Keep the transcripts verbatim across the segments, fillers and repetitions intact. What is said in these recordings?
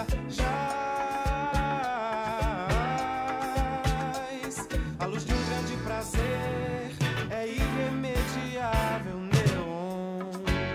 jaz. A luz de um grande prazer é irremediável, neon.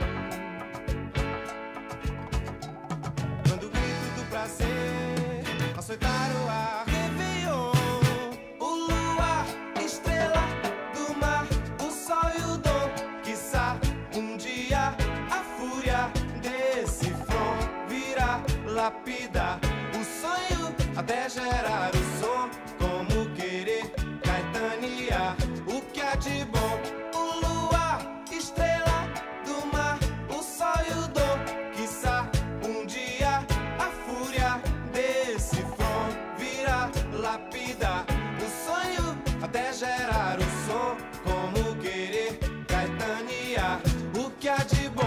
Quando o grito do prazer açoitar o ar, Réveillon. O luar, estrela do mar, o sol e o dom. Quiçá um dia a fúria desse front virá lapidar o sonho até gerar o som. Como querer caetanear o que há de bom. O luar, estrela do mar, o sol e o dom. Quiçá um dia a fúria desse front virá lapidar o sonho até gerar o som. Como querer caetanear o que há de bom.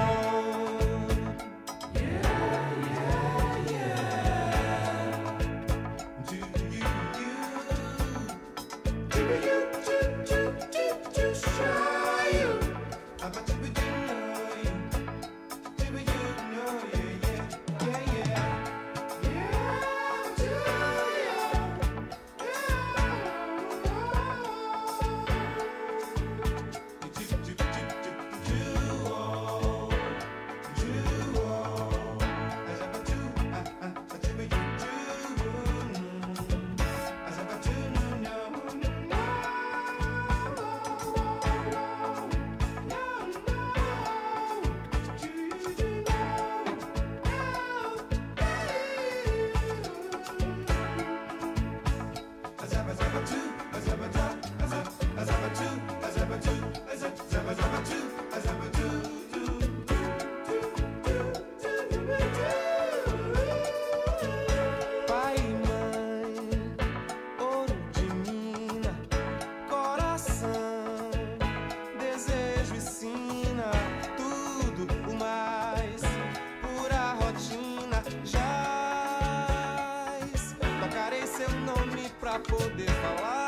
Pai e mãe, ouro de mina, coração, desejo e sina, tudo o mais, pura rotina, jaz. Tocarei seu nome pra poder falar.